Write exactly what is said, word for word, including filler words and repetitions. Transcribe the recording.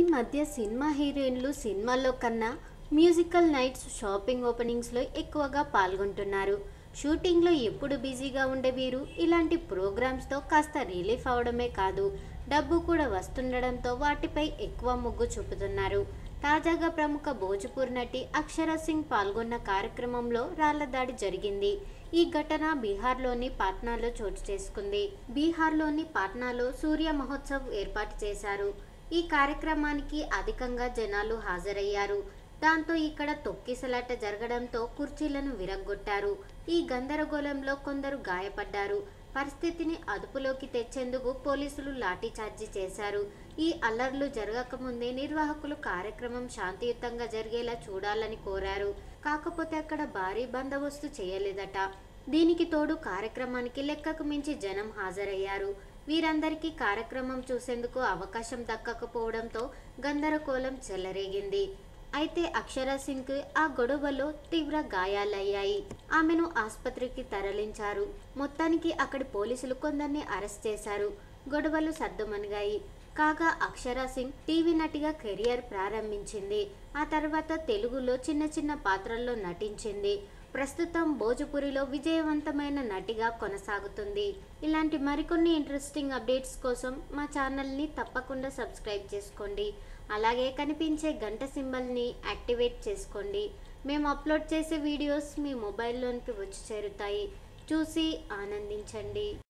మధ్య సినిమా హీరోయిన్లు సినిమాల్లో కన్నా మ్యూజికల్ నైట్స్, షాపింగ్ ఓపెనింగ్స్లో ఎక్కువగా పాల్గొంటున్నారు. షూటింగ్లో ఎప్పుడు బిజీగా ఉండే వీరు ఇలాంటి ప్రోగ్రామ్స్తో కాస్త రిలీఫ్ అవడమే కాదు, డబ్బు కూడా వస్తుండడంతో వాటిపై ఎక్కువ మొగ్గు చూపుతున్నారు. తాజాగా ప్రముఖ భోజ్పూర్ నటి అక్షరా సింగ్ పాల్గొన్న కార్యక్రమంలో రాళ్ల దాడి జరిగింది. ఈ ఘటన బీహార్లోని పాట్నాలో చోటు చేసుకుంది. బీహార్లోని పాట్నాలో సూర్య మహోత్సవ్ ఏర్పాటు చేశారు. ఈ కార్యక్రమానికి అధికంగా జనాలు హాజరయ్యారు. దాంతో ఇక్కడ తొక్కిసలాట జరగడంతో కుర్చీలను విరగ్గొట్టారు. ఈ గందరగోళంలో కొందరు గాయపడ్డారు. పరిస్థితిని అదుపులోకి తెచ్చేందుకు పోలీసులు లాఠీచార్జీ చేశారు. ఈ అల్లర్లు జరగకముందే నిర్వాహకులు కార్యక్రమం శాంతియుతంగా జరిగేలా చూడాలని కోరారు. కాకపోతే అక్కడ భారీ బందోబస్తు చేయలేదట. దీనికి తోడు కార్యక్రమానికి లెక్కకు మించి జనం హాజరయ్యారు. వీరందరికీ కార్యక్రమం చూసేందుకు అవకాశం దక్కకపోవడంతో గందరగోళం చెలరేగింది. అయితే అక్షరా సింగ్కి ఆ గొడవలో తీవ్ర గాయాలయ్యాయి. ఆమెను ఆసుపత్రికి తరలించారు. మొత్తానికి అక్కడి పోలీసులు కొందరిని అరెస్ట్ చేశారు. గొడవలు సద్దుమణిగాయి. కాగా అక్షరా సింగ్ టీవీ నటిగా కెరియర్ ప్రారంభించింది. ఆ తర్వాత తెలుగులో చిన్న చిన్న పాత్రల్లో నటించింది. ప్రస్తుతం భోజ్పురిలో విజయవంతమైన నటిగా కొనసాగుతుంది. ఇలాంటి మరికొన్ని ఇంట్రెస్టింగ్ అప్డేట్స్ కోసం మా ఛానల్ని తప్పకుండా సబ్స్క్రైబ్ చేసుకోండి. అలాగే కనిపించే గంట సింబల్ని యాక్టివేట్ చేసుకోండి. మేము అప్లోడ్ చేసే వీడియోస్ మీ మొబైల్లోనికి వచ్చి చేరుతాయి. చూసి ఆనందించండి.